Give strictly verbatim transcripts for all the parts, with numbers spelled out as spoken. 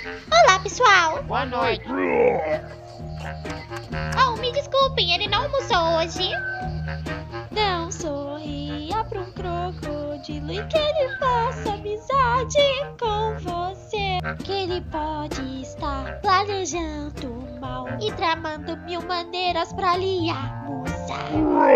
Olá, pessoal. Boa noite. Oh, me desculpem, ele não almoçou hoje. Não sorria pra um crocodilo e que ele faça amizade com você. Que ele pode estar planejando mal e tramando mil maneiras pra lhe almoçar.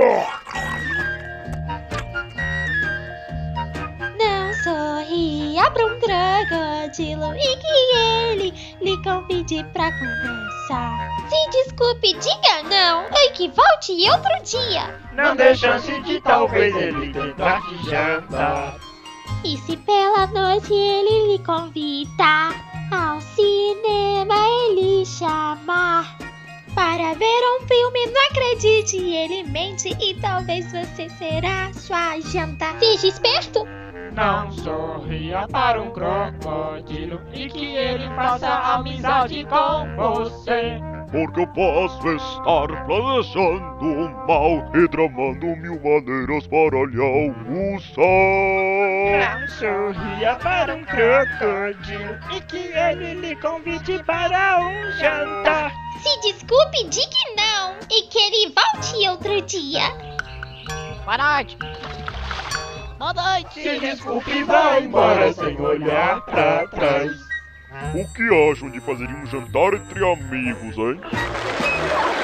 Não sorria pra um crocodilo e que ele lhe convide pra conversar. Se desculpe, diga não. Oi, que volte outro dia. Não dê chance de talvez ele tentar te jantar. E se pela noite ele lhe convidar ao cinema, ele chamar para ver um filme, não acredite, ele mente e talvez você será sua janta. Seja esperto. Não sorria para um crocodilo e que ele faça amizade com você. Porque eu posso estar planejando o mal e tramando mil maneiras para lhe almoçar. Não sorria para um crocodilo e que ele lhe convide para um jantar. Se desculpe, diga não. E que ele volte outro dia. Boa noite. Boa noite. Se desculpe e vá embora sem olhar pra trás. O que acham de fazer um jantar entre amigos, hein?